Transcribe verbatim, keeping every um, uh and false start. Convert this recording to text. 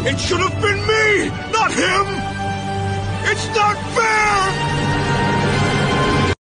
It should have been me, not him! It's not fair!